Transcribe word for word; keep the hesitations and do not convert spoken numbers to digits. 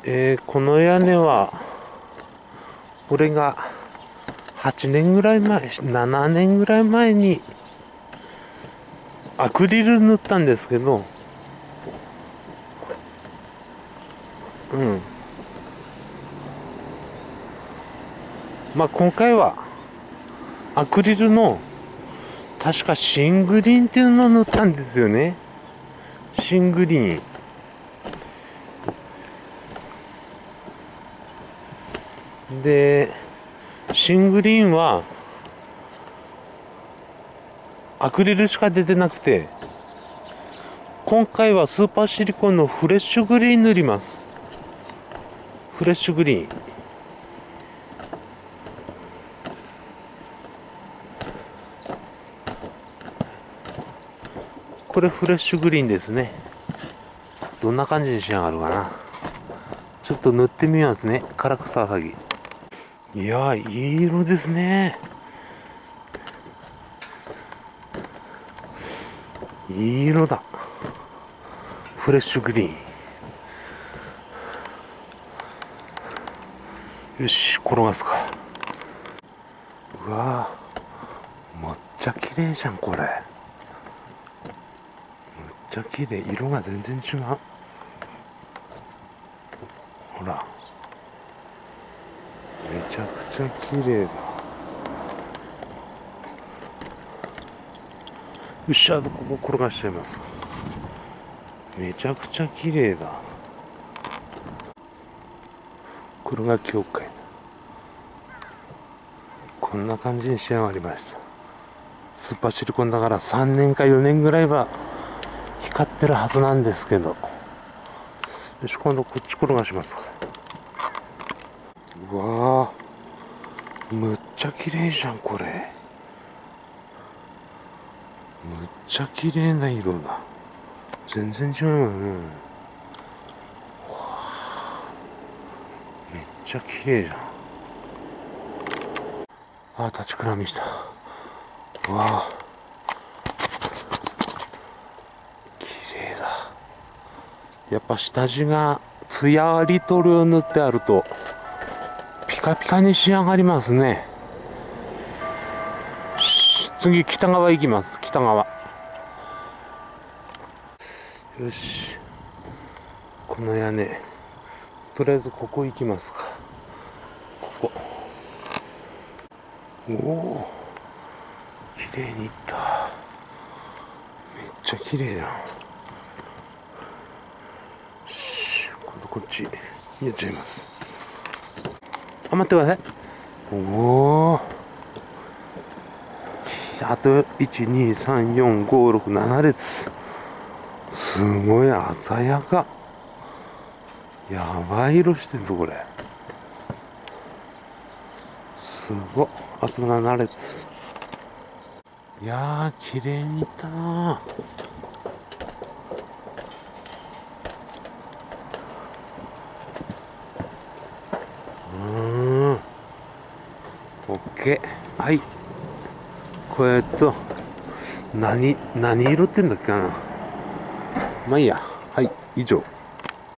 えー、この屋根はこれがはちねんぐらい前、ななねんぐらい前にアクリル塗ったんですけど、うんまあ今回はアクリルの確かシングリーンっていうのを塗ったんですよね。シングリーンで、シングリーンはアクリルしか出てなくて、今回はスーパーシリコンのフレッシュグリーン塗ります。フレッシュグリーン、これフレッシュグリーンですね。どんな感じに仕上がるかな。ちょっと塗ってみますね。唐草はぎ。いやー、いい色ですね。いい色だ。フレッシュグリーン。よし、転がすか。うわー、めっちゃ綺麗じゃん、これ。めっちゃ綺麗。色が全然違う。ほら。めちゃくちゃ綺麗だ。よっしゃ、ここ転がしちゃいます。めちゃくちゃ綺麗だ。これが教会。こんな感じに仕上がりました。スーパーシリコンだからさんねんかよねんぐらいは光ってるはずなんですけど。よし、今度こっち転がしますか。うわー、むっちゃ綺麗じゃん、これ。むっちゃ綺麗な色だ。全然違うよね。めっちゃ綺麗じゃん。あー、立ちくらみした。うわー、綺麗だ。やっぱ下地がツヤあり塗料塗ってあるとピカピカに仕上がりますね。次北側行きます。北側。よし、この屋根とりあえずここ行きますか。ここ。おお、綺麗にいった。めっちゃ綺麗じゃん。今度こっちやっちゃいます。あ、待ってください。おお、あといちにさんよんごろくなな列。すごい鮮やか。やばい色してるぞこれ。すごっ。あとなな列。いやー、綺麗にいったなー。うーん、オッケー。はい、これと何何色ってんだっけな。まあいいや。はい、以上。